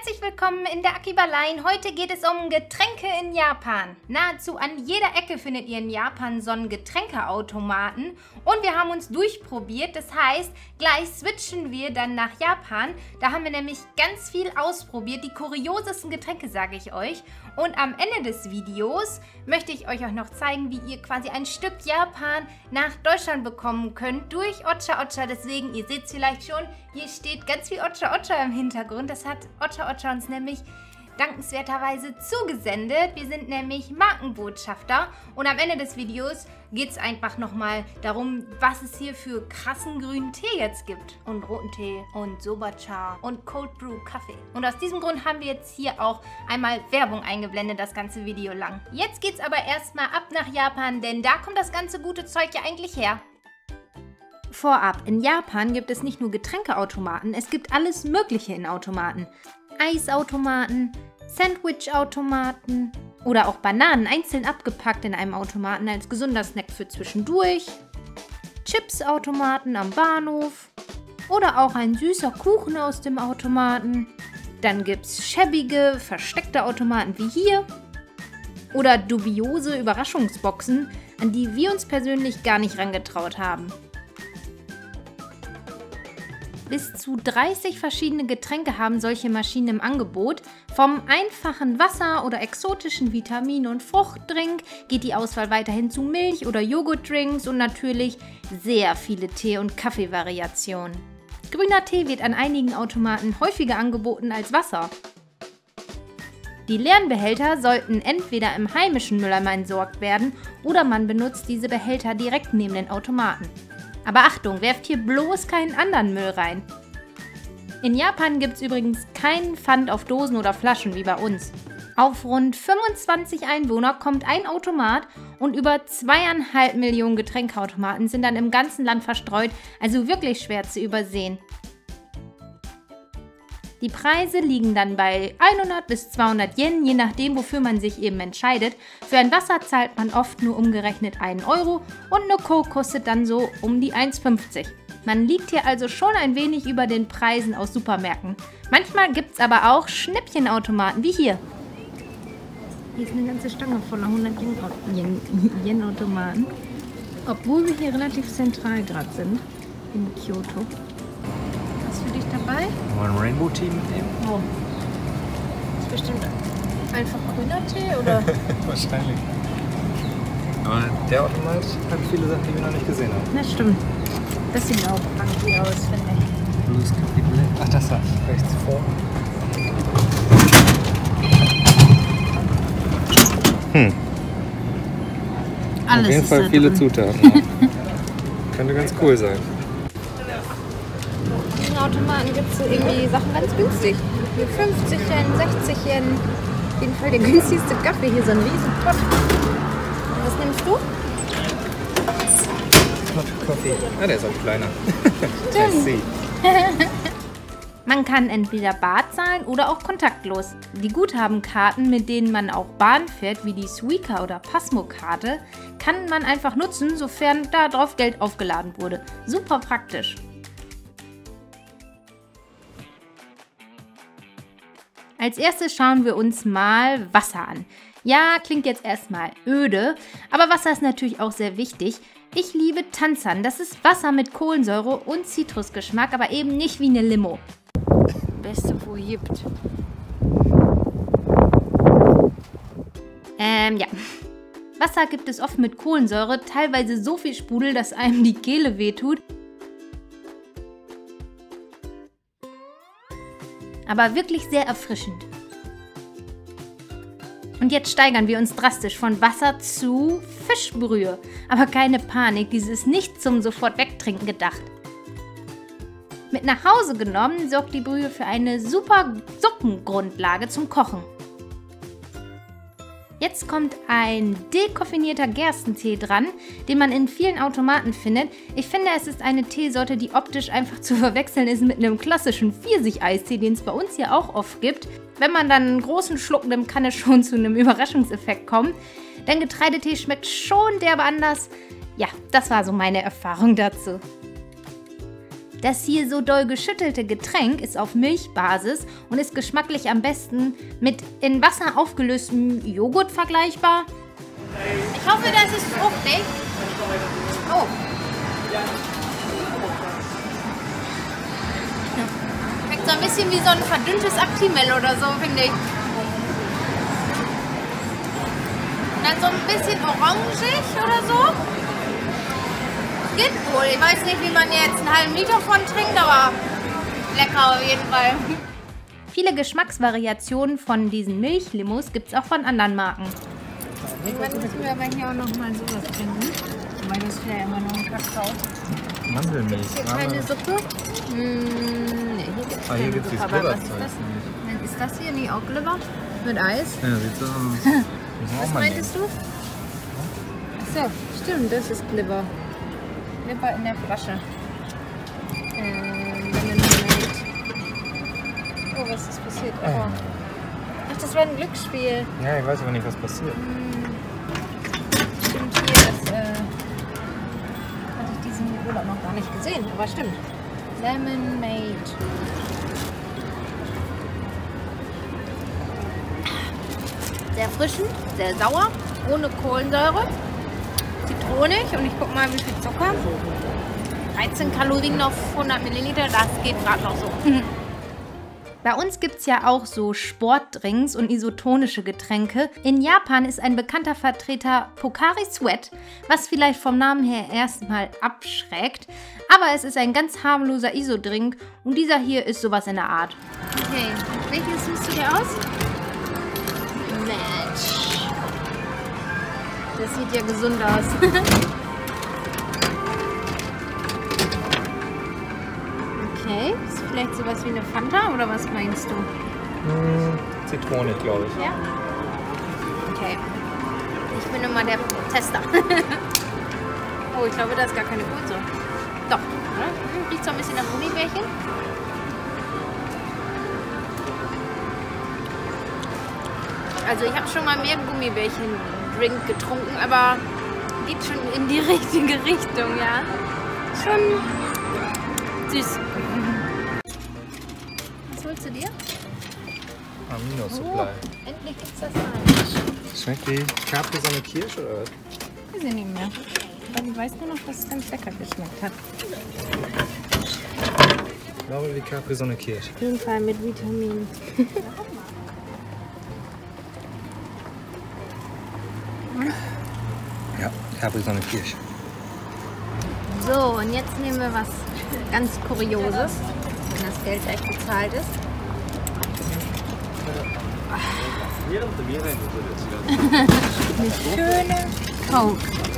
Herzlich willkommen in der Akiba-Line. Heute geht es um Getränke in Japan. Nahezu an jeder Ecke findet ihr in Japan so einen Getränkeautomaten. Und wir haben uns durchprobiert. Das heißt, gleich switchen wir dann nach Japan. Da haben wir nämlich ganz viel ausprobiert. Die kuriosesten Getränke, sage ich euch. Und am Ende des Videos möchte ich euch auch noch zeigen, wie ihr quasi ein Stück Japan nach Deutschland bekommen könnt durch Ocha Ocha. Deswegen, ihr seht es vielleicht schon, hier steht ganz viel Ocha Ocha im Hintergrund. Das hat Ocha Ocha uns nämlich dankenswerterweise zugesendet. Wir sind nämlich Markenbotschafter und am Ende des Videos geht es einfach nochmal darum, was es hier für krassen grünen Tee jetzt gibt. Und roten Tee und Sobacha und Cold Brew Kaffee. Und aus diesem Grund haben wir jetzt hier auch einmal Werbung eingeblendet, das ganze Video lang. Jetzt geht's aber erstmal ab nach Japan, denn da kommt das ganze gute Zeug ja eigentlich her. Vorab, in Japan gibt es nicht nur Getränkeautomaten, es gibt alles Mögliche in Automaten. Eisautomaten, Sandwichautomaten oder auch Bananen einzeln abgepackt in einem Automaten als gesunder Snack für zwischendurch. Chipsautomaten am Bahnhof oder auch ein süßer Kuchen aus dem Automaten. Dann gibt es schäbige, versteckte Automaten wie hier. Oder dubiose Überraschungsboxen, an die wir uns persönlich gar nicht rangetraut haben. Bis zu 30 verschiedene Getränke haben solche Maschinen im Angebot. Vom einfachen Wasser oder exotischen Vitamin- und Fruchtdrink geht die Auswahl weiterhin zu Milch- oder Joghurtdrinks und natürlich sehr viele Tee- und Kaffeevariationen. Grüner Tee wird an einigen Automaten häufiger angeboten als Wasser. Die leeren Behälter sollten entweder im heimischen Mülleimer entsorgt werden oder man benutzt diese Behälter direkt neben den Automaten. Aber Achtung, werft hier bloß keinen anderen Müll rein. In Japan gibt es übrigens keinen Pfand auf Dosen oder Flaschen wie bei uns. Auf rund 25 Einwohner kommt ein Automat und über 2,5 Millionen Getränkeautomaten sind dann im ganzen Land verstreut, also wirklich schwer zu übersehen. Die Preise liegen dann bei 100 bis 200 Yen, je nachdem, wofür man sich eben entscheidet. Für ein Wasser zahlt man oft nur umgerechnet 1 Euro und eine Coke kostet dann so um die 1,50. Man liegt hier also schon ein wenig über den Preisen aus Supermärkten. Manchmal gibt es aber auch Schnäppchenautomaten, wie hier. Hier ist eine ganze Stange voller 100 Yen-Automaten. Obwohl wir hier relativ zentral gerade sind, in Kyoto. Für dich dabei? Wollen wir ein Rainbow Tea mitnehmen? Oh. Das ist bestimmt einfach grüner Tee, oder? Wahrscheinlich. Aber der Automat hat viele Sachen, die wir noch nicht gesehen haben. Das stimmt. Das sieht auch funky aus, finde ich. Blues Coffee Blend. Ach, das hat rechts vor. Alles auf jeden Fall viele drin. Zutaten. Ja. Könnte ganz cool sein. In diesen Automaten gibt es so irgendwie Sachen ganz günstig. Hier 50 Yen, 60 Yen. Auf jeden Fall der günstigste Kaffee. Hier so ein riesen Pott. Was nimmst du? Hot Coffee. Ah, der ist auch kleiner. Stimmt. Man kann entweder bar zahlen oder auch kontaktlos. Die Guthabenkarten, mit denen man auch Bahn fährt, wie die Suica oder Pasmo-Karte, kann man einfach nutzen, sofern darauf Geld aufgeladen wurde. Super praktisch. Als erstes schauen wir uns mal Wasser an. Ja, klingt jetzt erstmal öde, aber Wasser ist natürlich auch sehr wichtig. Ich liebe Tansan. Das ist Wasser mit Kohlensäure und Zitrusgeschmack, aber eben nicht wie eine Limo. Beste, wo gibt. Ja. Wasser gibt es oft mit Kohlensäure, teilweise so viel Sprudel, dass einem die Kehle wehtut. Aber wirklich sehr erfrischend. Und jetzt steigern wir uns drastisch von Wasser zu Fischbrühe. Aber keine Panik, dieses ist nicht zum sofort wegtrinken gedacht. Mit nach Hause genommen sorgt die Brühe für eine super Suppengrundlage zum Kochen. Jetzt kommt ein dekoffinierter Gerstentee dran, den man in vielen Automaten findet. Ich finde, es ist eine Teesorte, die optisch einfach zu verwechseln ist mit einem klassischen Pfirsich-Eistee, den es bei uns hier auch oft gibt. Wenn man dann einen großen Schluck nimmt, kann es schon zu einem Überraschungseffekt kommen. Denn Getreidetee schmeckt schon derbe anders. Ja, das war so meine Erfahrung dazu. Das hier so doll geschüttelte Getränk ist auf Milchbasis und ist geschmacklich am besten mit in Wasser aufgelöstem Joghurt vergleichbar. Ich hoffe, das ist fruchtig. Oh. Schmeckt so ein bisschen wie so ein verdünntes Actimel oder so, finde ich. Und dann so ein bisschen orangig oder so. Geht wohl. Ich weiß nicht, wie man jetzt einen halben Liter von trinkt, aber lecker auf jeden Fall. Viele Geschmacksvariationen von diesen Milchlimos gibt es auch von anderen Marken. Irgendwann müssen wir aber hier auch noch mal sowas trinken. Weil das ist ja immer noch ein Kakao. Mandelmilch. Hier keine Suppe? Nee, hier gibt es Ah, hier gibt es dieses Glibberzeug. Ist das hier nicht auch Glibber? Mit Eis? Ja, sieht so aus. Was meintest du? Achso, stimmt, das ist Glibber. Glibber in der Flasche. Lemonade. Oh, was ist passiert? Oh. Ach, das war ein Glücksspiel. Ja, ich weiß aber nicht, was passiert. Stimmt, hier, das hatte ich diesen Urlaub noch gar nicht gesehen, aber stimmt. Lemonade. Sehr erfrischend, sehr sauer, ohne Kohlensäure, zitronig und ich guck mal, wie viel Zucker. 13 Kalorien auf 100 Milliliter, das geht gerade noch so. Bei uns gibt es ja auch so Sportdrinks und isotonische Getränke. In Japan ist ein bekannter Vertreter Pocari Sweat, was vielleicht vom Namen her erstmal abschreckt. Aber es ist ein ganz harmloser Isodrink und dieser hier ist sowas in der Art. Okay, welches suchst du dir aus? Match. Das sieht ja gesund aus. Okay, ist vielleicht sowas wie eine Fanta oder was meinst du? Zitronig, glaube ich. Ja? Okay. Ich bin immer der Tester. Oh, ich glaube, da ist gar keine Kohlensäure. Doch. Oder? Riecht so ein bisschen nach Gummibärchen. Also ich habe schon mal mehr Gummibärchen-Drink getrunken, aber geht schon in die richtige Richtung, ja. Schon süß. Was holst du dir? Amino Supply. Oh, endlich gibt's das mal. Schmeckt wie Capri-Sonne Kirsch oder was? Weiß ich nicht mehr. Aber ich weiß nur noch, dass es ganz lecker geschmeckt hat. Ich glaube wie Capri-Sonne Kirsch. Auf jeden Fall mit Vitaminen. Ja, Capri-Sonne Kirsch. So, und jetzt nehmen wir was ganz Kurioses, wenn das Geld gleich bezahlt ist. Eine schöne Coke.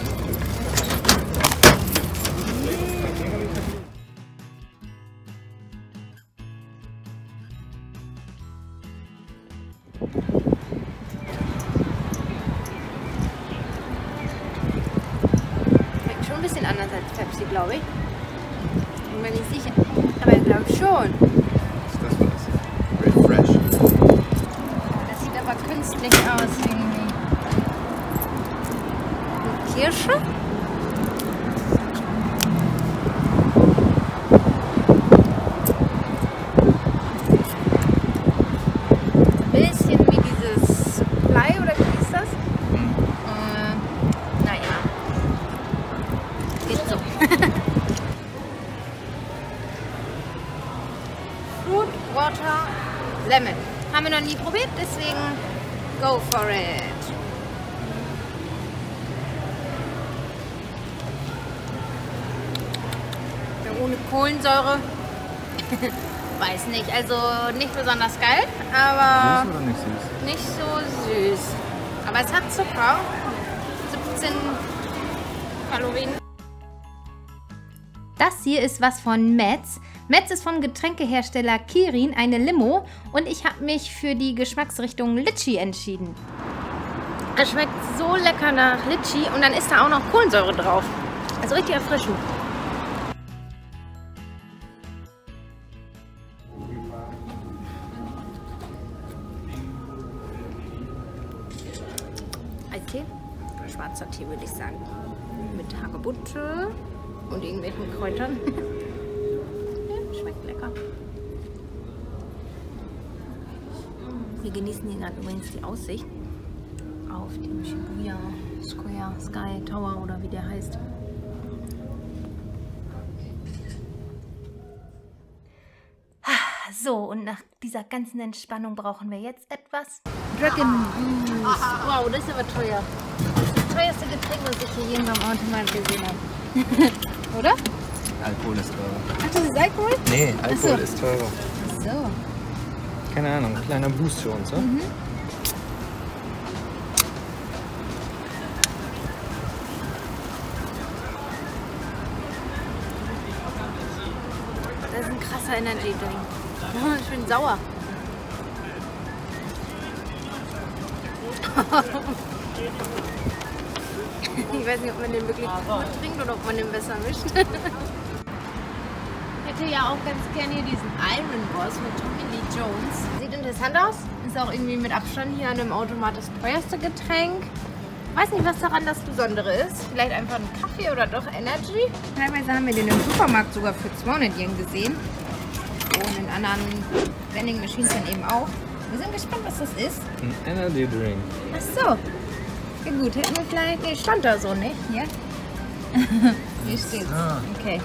Schmeckt schon ein bisschen anders als Pepsi, glaube ich. Bin mir nicht sicher. Aber ich glaube schon. Was ist das für was? Very fresh. Das sieht aber künstlich aus irgendwie. Und Kirsche? Ein bisschen wie dieses Supply oder wie ist das? Naja. Geht so. Fruit, Water, Lemon. Haben wir noch nie probiert, deswegen go for it. Ja, ohne Kohlensäure. Weiß nicht, also nicht besonders geil, aber Süß oder nicht süß? nicht so süß. Aber es hat Zucker. 17 Kalorien. Das hier ist was von Metz. Metz ist vom Getränkehersteller Kirin eine Limo und ich habe mich für die Geschmacksrichtung Litchi entschieden. Es schmeckt so lecker nach Litchi und dann ist da auch noch Kohlensäure drauf. Also richtig erfrischend. Eistee? Schwarzer Tee würde ich sagen. Mit Hagebutte und irgendwelchen Kräutern. Wir genießen hier gerade übrigens die Aussicht auf dem Shibuya Square Sky Tower oder wie der heißt. So, und nach dieser ganzen Entspannung brauchen wir jetzt etwas Dragon Juice. Wow, das ist aber teuer. Das ist das teuerste Getränk, was ich hier je beim Automat gesehen habe. Oder? Alkohol ist teurer. Ach, das ist Alkohol? Nee, Alkohol Ach so. ist teurer. So. Keine Ahnung, ein kleiner Boost für uns, oder? Mhm. Das ist ein krasser Energy Drink. Oh, schön sauer. Ich weiß nicht, ob man den wirklich gut trinkt oder ob man den besser mischt. Ich hätte ja auch ganz gerne hier diesen Iron Boss mit Tommy Lee Jones. Sieht interessant aus. Ist auch irgendwie mit Abstand hier an dem Automat das teuerste Getränk. Weiß nicht, was daran das Besondere ist. Vielleicht einfach ein Kaffee oder doch Energy. Teilweise haben wir den im Supermarkt sogar für 200 Yen gesehen. Und in anderen Vending Machines dann eben auch. Wir sind gespannt, was das ist. Ein Energy Drink. Ach so. Ja gut, hätten wir vielleicht... Nee, stand da so, nicht? Ja? Hier steht's. Ah. Okay.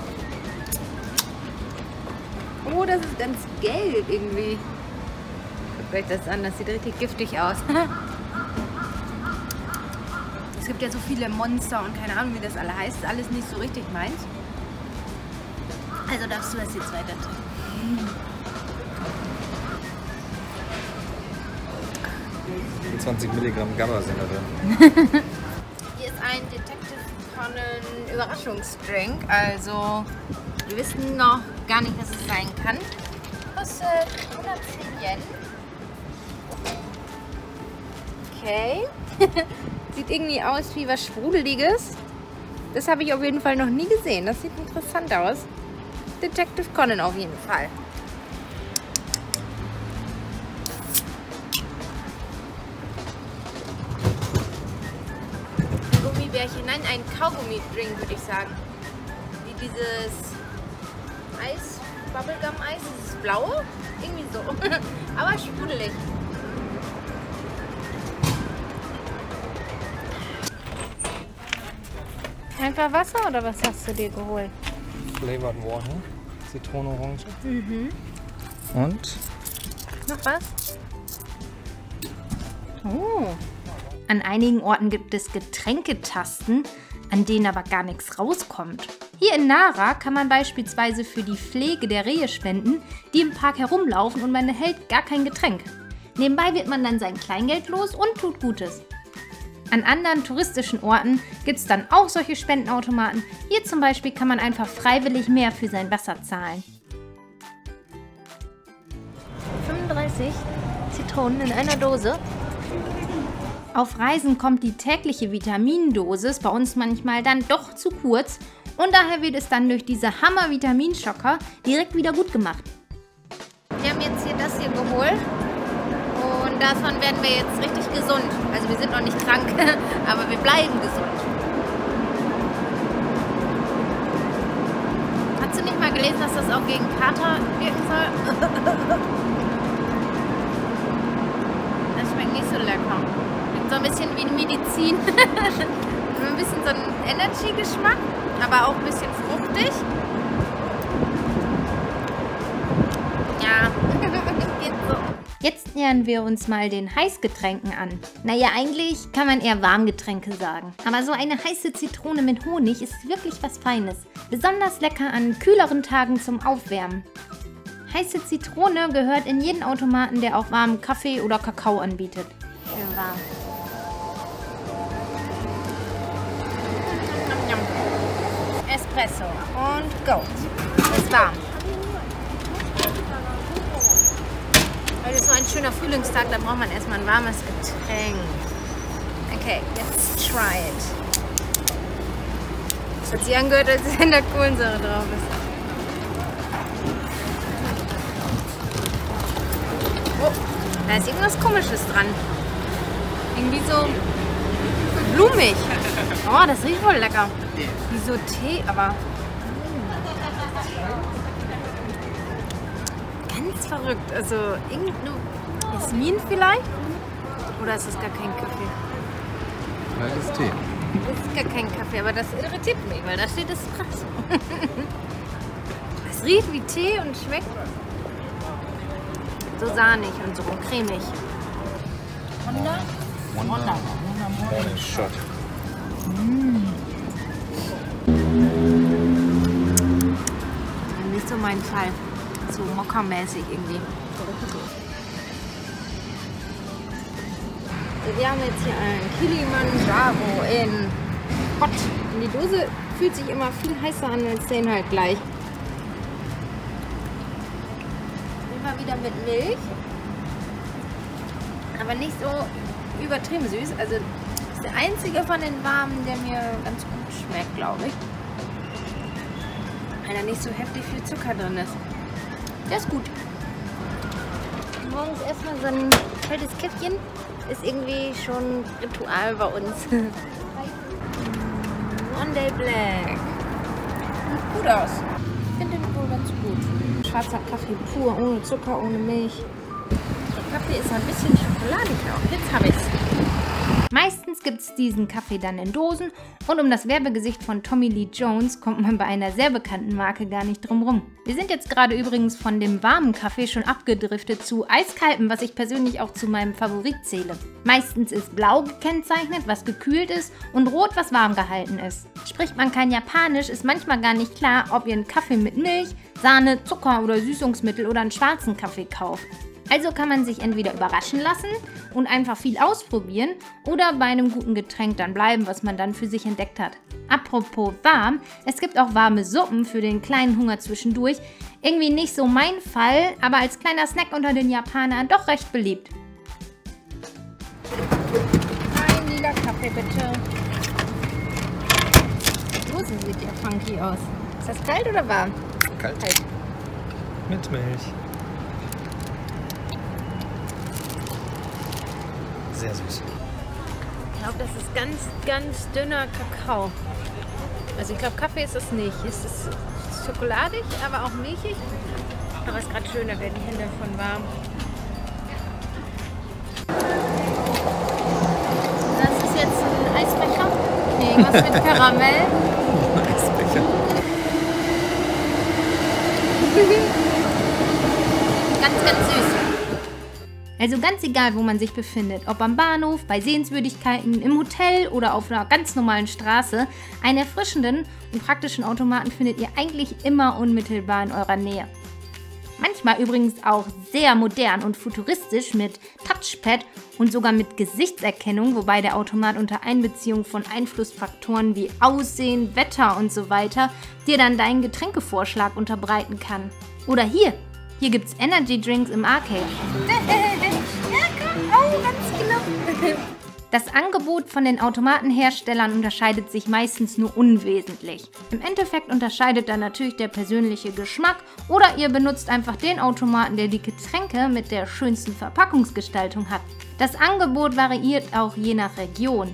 Oh, das ist ganz gelb irgendwie. Guckt euch das an, das sieht richtig giftig aus. Es gibt ja so viele Monster und keine Ahnung, wie das alle heißt. Ist alles nicht so richtig meins. Also darfst du das jetzt weiter trinken. 20 Milligramm GABA sind da drin. Hier ist ein Detective Conan Überraschungsdrink. Also, wir wissen noch gar nicht, was es sein kann. Kostet 110 Yen. Okay. Sieht irgendwie aus wie was Sprudeliges. Das habe ich auf jeden Fall noch nie gesehen. Das sieht interessant aus. Detective Conan auf jeden Fall. Gummibärchen, nein, ein Kaugummi-Drink würde ich sagen. Wie dieses Eis, Bubblegum-Eis, dieses blaue, irgendwie so. Aber sprudelig. Einfach Wasser oder was hast du dir geholt? Flavored Water, Zitrone, Orange. Mhm. Und? Noch was? Oh. An einigen Orten gibt es Getränketasten, an denen aber gar nichts rauskommt. Hier in Nara kann man beispielsweise für die Pflege der Rehe spenden, die im Park herumlaufen und man erhält gar kein Getränk. Nebenbei wird man dann sein Kleingeld los und tut Gutes. An anderen touristischen Orten gibt es dann auch solche Spendenautomaten. Hier zum Beispiel kann man einfach freiwillig mehr für sein Wasser zahlen. 35 Zitronen in einer Dose. Auf Reisen kommt die tägliche Vitamindosis bei uns manchmal dann doch zu kurz und daher wird es dann durch diese Hammer-Vitaminschocker direkt wieder gut gemacht. Wir haben jetzt hier das hier geholt und davon werden wir jetzt richtig gesund. Also wir sind noch nicht krank, aber wir bleiben gesund. Hast du nicht mal gelesen, dass das auch gegen Kater wirken soll? Das schmeckt nicht so lecker. So ein bisschen wie Medizin. Ein bisschen so ein Energy-Geschmack, aber auch ein bisschen fruchtig. Ja, geht so. Jetzt nähern wir uns mal den Heißgetränken an. Naja, eigentlich kann man eher Warmgetränke sagen. Aber so eine heiße Zitrone mit Honig ist wirklich was Feines. Besonders lecker an kühleren Tagen zum Aufwärmen. Heiße Zitrone gehört in jeden Automaten, der auch warmen Kaffee oder Kakao anbietet. Schön warm. Espresso und go. Ist warm. Heute ist so ein schöner Frühlingstag, da braucht man erstmal ein warmes Getränk. Okay, let's try it. Das hat sich angehört, als wenn da Kohlensäure drauf ist. Oh, da ist irgendwas Komisches dran. Irgendwie so blumig. Oh, das riecht voll lecker. Wie so Tee, aber ganz verrückt. Also irgendwie Jasmin vielleicht? Oder ist das gar kein Kaffee? Nein, das ist Tee. Das ist gar kein Kaffee, aber das irritiert mich, weil da steht Espresso. Es riecht wie Tee und schmeckt so sahnig und so cremig. Wonder? Morning Shot. Nicht so mein Fall. So Mokka-mäßig irgendwie. Wir haben jetzt hier einen Kilimanjaro in Hot. Und die Dose fühlt sich immer viel heißer an als der Inhalt gleich. Immer wieder mit Milch. Aber nicht so übertrieben süß. Also das ist der einzige von den warmen, der mir ganz gut schmeckt, glaube ich. Weil da nicht so heftig viel Zucker drin ist. Der ist gut. Morgens erstmal so ein kaltes Käffchen ist irgendwie schon Ritual bei uns. Monday Black. Sieht gut aus. Ich finde den wohl ganz gut. Schwarzer Kaffee pur, ohne Zucker, ohne Milch. Der Kaffee ist ein bisschen schokoladig auch. Jetzt habe ich es. Meistens gibt es diesen Kaffee dann in Dosen und um das Werbegesicht von Tommy Lee Jones kommt man bei einer sehr bekannten Marke gar nicht drum rum. Wir sind jetzt gerade übrigens von dem warmen Kaffee schon abgedriftet zu eiskaltem, was ich persönlich auch zu meinem Favorit zähle. Meistens ist blau gekennzeichnet, was gekühlt ist und rot, was warm gehalten ist. Spricht man kein Japanisch, ist manchmal gar nicht klar, ob ihr einen Kaffee mit Milch, Sahne, Zucker oder Süßungsmittel oder einen schwarzen Kaffee kauft. Also kann man sich entweder überraschen lassen und einfach viel ausprobieren oder bei einem guten Getränk dann bleiben, was man dann für sich entdeckt hat. Apropos warm, es gibt auch warme Suppen für den kleinen Hunger zwischendurch. Irgendwie nicht so mein Fall, aber als kleiner Snack unter den Japanern doch recht beliebt. Ein lila Kaffee bitte. Die Dose sieht ja funky aus. Ist das kalt oder warm? Kalt. Mit Milch. Sehr süß. Ich glaube, das ist ganz, ganz dünner Kakao. Also ich glaube, Kaffee ist es nicht. Es ist schokoladig, aber auch milchig. Aber es ist gerade schön, da werden die Hände von warm. Das ist jetzt ein Eisbecher. Nee, was mit Karamell. Eisbecher. Ganz, ganz süß. Also ganz egal, wo man sich befindet, ob am Bahnhof, bei Sehenswürdigkeiten, im Hotel oder auf einer ganz normalen Straße, einen erfrischenden und praktischen Automaten findet ihr eigentlich immer unmittelbar in eurer Nähe. Manchmal übrigens auch sehr modern und futuristisch mit Touchpad und sogar mit Gesichtserkennung, wobei der Automat unter Einbeziehung von Einflussfaktoren wie Aussehen, Wetter und so weiter dir dann deinen Getränkevorschlag unterbreiten kann. Oder hier gibt's Energy Drinks im Arcade. Ja, komm. Oh, ganz genau. Das Angebot von den Automatenherstellern unterscheidet sich meistens nur unwesentlich. Im Endeffekt unterscheidet dann natürlich der persönliche Geschmack oder ihr benutzt einfach den Automaten, der die Getränke mit der schönsten Verpackungsgestaltung hat. Das Angebot variiert auch je nach Region.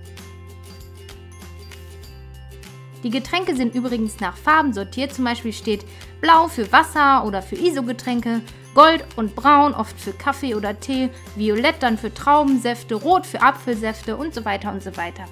Die Getränke sind übrigens nach Farben sortiert, zum Beispiel steht Blau für Wasser oder für ISO-Getränke, Gold und Braun oft für Kaffee oder Tee, Violett dann für Traubensäfte, Rot für Apfelsäfte und so weiter und so weiter.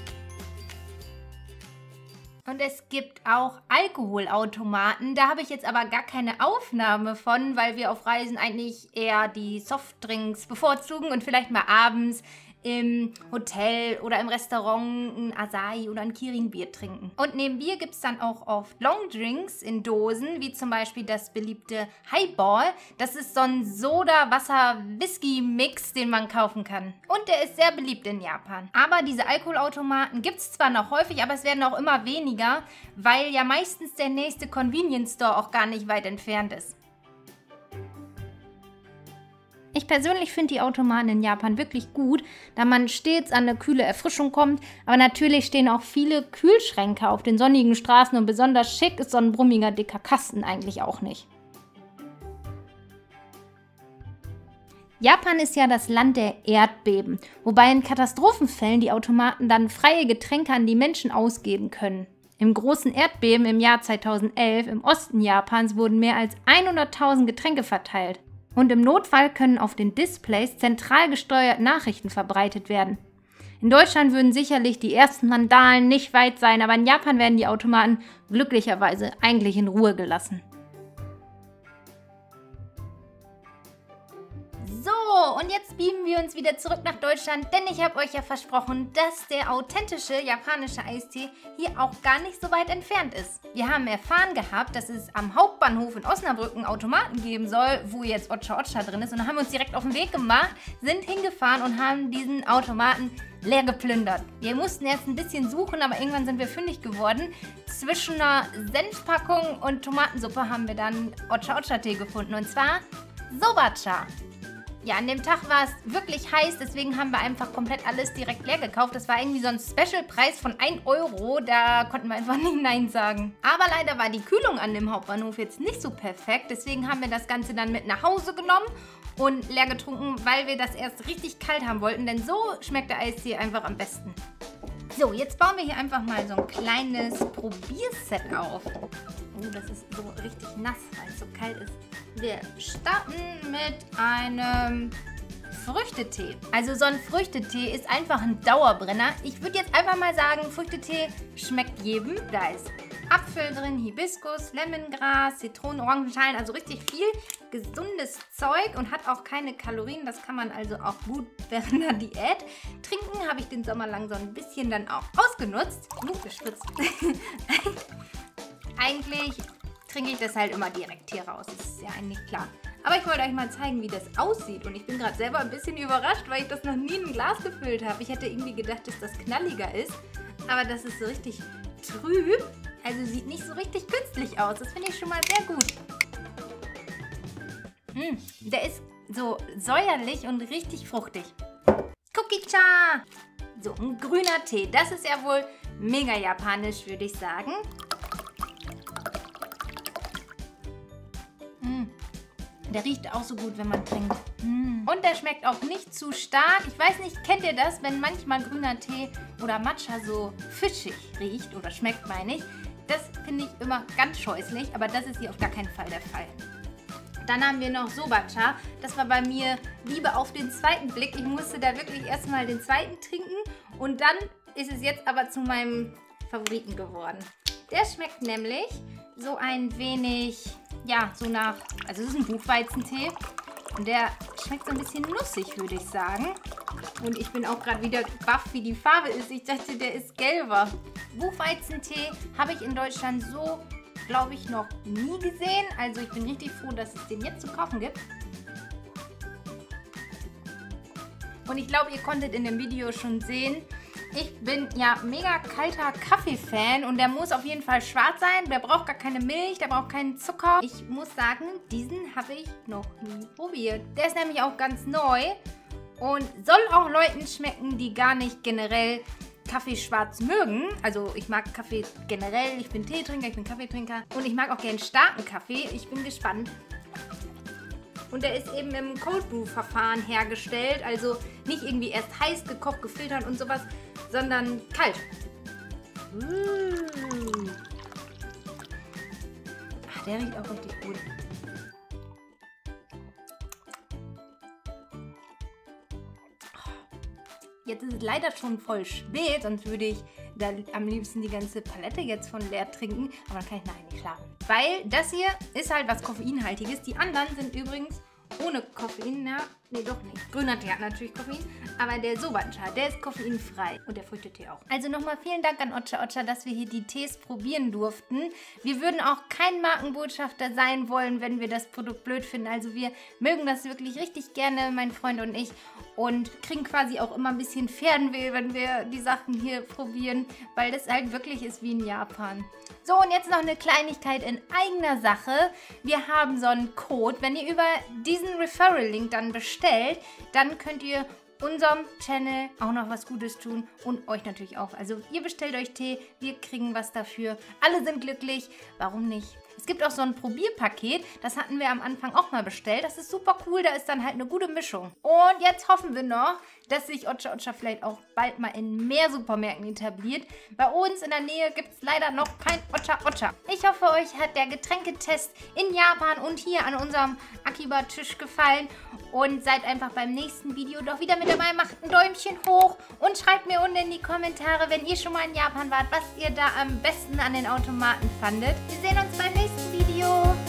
Und es gibt auch Alkoholautomaten, da habe ich jetzt aber gar keine Aufnahme von, weil wir auf Reisen eigentlich eher die Softdrinks bevorzugen und vielleicht mal abends im Hotel oder im Restaurant ein Asahi oder ein Kirin-Bier trinken. Und neben Bier gibt es dann auch oft Longdrinks in Dosen, wie zum Beispiel das beliebte Highball. Das ist so ein Soda-Wasser-Whisky-Mix, den man kaufen kann. Und der ist sehr beliebt in Japan. Aber diese Alkoholautomaten gibt es zwar noch häufig, aber es werden auch immer weniger, weil ja meistens der nächste Convenience Store auch gar nicht weit entfernt ist. Ich persönlich finde die Automaten in Japan wirklich gut, da man stets an eine kühle Erfrischung kommt, aber natürlich stehen auch viele Kühlschränke auf den sonnigen Straßen und besonders schick ist so ein brummiger dicker Kasten eigentlich auch nicht. Japan ist ja das Land der Erdbeben, wobei in Katastrophenfällen die Automaten dann freie Getränke an die Menschen ausgeben können. Im großen Erdbeben im Jahr 2011 im Osten Japans wurden mehr als 100.000 Getränke verteilt. Und im Notfall können auf den Displays zentral gesteuert Nachrichten verbreitet werden. In Deutschland würden sicherlich die ersten Vandalen nicht weit sein, aber in Japan werden die Automaten glücklicherweise eigentlich in Ruhe gelassen. So, und jetzt beamen wir uns wieder zurück nach Deutschland, denn ich habe euch ja versprochen, dass der authentische japanische Eistee hier auch gar nicht so weit entfernt ist. Wir haben erfahren gehabt, dass es am Hauptbahnhof in Osnabrück einen Automaten geben soll, wo jetzt Ocha Ocha drin ist. Und dann haben wir uns direkt auf den Weg gemacht, sind hingefahren und haben diesen Automaten leer geplündert. Wir mussten erst ein bisschen suchen, aber irgendwann sind wir fündig geworden. Zwischen einer Senfpackung und Tomatensuppe haben wir dann Ocha Ocha Tee gefunden, und zwar Sobacha. Ja, an dem Tag war es wirklich heiß, deswegen haben wir einfach komplett alles direkt leer gekauft. Das war irgendwie so ein Special-Preis von 1 €, da konnten wir einfach nicht Nein sagen. Aber leider war die Kühlung an dem Hauptbahnhof jetzt nicht so perfekt, deswegen haben wir das Ganze dann mit nach Hause genommen und leer getrunken, weil wir das erst richtig kalt haben wollten, denn so schmeckt der Eistee einfach am besten. So, jetzt bauen wir hier einfach mal so ein kleines Probierset auf. Oh, das ist so richtig nass, weil es so kalt ist. Wir starten mit einem Früchtetee. Also so ein Früchtetee ist einfach ein Dauerbrenner. Ich würde jetzt einfach mal sagen, Früchtetee schmeckt jedem. Da ist Apfel drin, Hibiskus, Lemongras, Zitronen, Orangenschalen, also richtig viel gesundes Zeug und hat auch keine Kalorien. Das kann man also auch gut während der Diät trinken. Habe ich den Sommer lang so ein bisschen dann auch ausgenutzt. Gespritzt. Eigentlich trinke ich das halt immer direkt hier raus. Das ist ja eigentlich klar. Aber ich wollte euch mal zeigen, wie das aussieht. Und ich bin gerade selber ein bisschen überrascht, weil ich das noch nie in ein Glas gefüllt habe. Ich hätte irgendwie gedacht, dass das knalliger ist. Aber das ist so richtig trüb. Also sieht nicht so richtig künstlich aus. Das finde ich schon mal sehr gut. Der ist so säuerlich und richtig fruchtig. Cookie-cha! So, ein grüner Tee. Das ist ja wohl mega japanisch, würde ich sagen. Der riecht auch so gut, wenn man trinkt. Und der schmeckt auch nicht zu stark. Ich weiß nicht, kennt ihr das, wenn manchmal grüner Tee oder Matcha so fischig riecht oder schmeckt, meine ich. Das finde ich immer ganz scheußlich, aber das ist hier auf gar keinen Fall der Fall. Dann haben wir noch Sobacha. Das war bei mir Liebe auf den zweiten Blick. Ich musste da wirklich erstmal den zweiten trinken und dann ist es jetzt aber zu meinem Favoriten geworden. Der schmeckt nämlich so ein wenig, ja, so nach, also es ist ein Buchweizentee und der schmeckt so ein bisschen nussig, würde ich sagen. Und ich bin auch gerade wieder baff, wie die Farbe ist. Ich dachte, der ist gelber. Buchweizentee habe ich in Deutschland so, glaube ich, noch nie gesehen. Also ich bin richtig froh, dass es den jetzt zu kaufen gibt. Und ich glaube, ihr konntet in dem Video schon sehen, ich bin ja mega kalter Kaffee-Fan und der muss auf jeden Fall schwarz sein. Der braucht gar keine Milch, der braucht keinen Zucker. Ich muss sagen, diesen habe ich noch nie probiert. Der ist nämlich auch ganz neu und soll auch Leuten schmecken, die gar nicht generell Kaffee schwarz mögen. Also ich mag Kaffee generell, ich bin Teetrinker, ich bin Kaffeetrinker und ich mag auch gerne starken Kaffee. Ich bin gespannt. Und der ist eben im Cold Brew Verfahren hergestellt, also nicht irgendwie erst heiß gekocht, gefiltert und sowas, sondern kalt. Ach, der riecht auch richtig gut. Jetzt ist es leider schon voll spät, sonst würde ich da am liebsten die ganze Palette jetzt von leer trinken. Aber dann kann ich nachher nicht schlafen. Weil das hier ist halt was Koffeinhaltiges. Die anderen sind übrigens ohne Koffein. Na, nee, doch nicht. Grüner Tee hat natürlich Koffein, aber der Sobacha, der ist koffeinfrei. Und der Früchtetee auch. Also nochmal vielen Dank an Ocha Ocha, dass wir hier die Tees probieren durften. Wir würden auch kein Markenbotschafter sein wollen, wenn wir das Produkt blöd finden. Also wir mögen das wirklich richtig gerne, mein Freund und ich. Und kriegen quasi auch immer ein bisschen Fernweh, wenn wir die Sachen hier probieren, weil das halt wirklich ist wie in Japan. So, und jetzt noch eine Kleinigkeit in eigener Sache. Wir haben so einen Code. Wenn ihr über diesen Referral-Link dann bestellt, dann könnt ihr unserem Channel auch noch was Gutes tun und euch natürlich auch. Also ihr bestellt euch Tee, wir kriegen was dafür. Alle sind glücklich. Warum nicht? Es gibt auch so ein Probierpaket, das hatten wir am Anfang auch mal bestellt. Das ist super cool, da ist dann halt eine gute Mischung. Und jetzt hoffen wir noch, dass sich Ocha Ocha vielleicht auch bald mal in mehr Supermärkten etabliert. Bei uns in der Nähe gibt es leider noch kein Ocha Ocha. Ich hoffe, euch hat der Getränketest in Japan und hier an unserem Akiba-Tisch gefallen. Und seid einfach beim nächsten Video doch wieder mit dabei. Macht ein Däumchen hoch und schreibt mir unten in die Kommentare, wenn ihr schon mal in Japan wart, was ihr da am besten an den Automaten fandet. Wir sehen uns beim nächsten Video.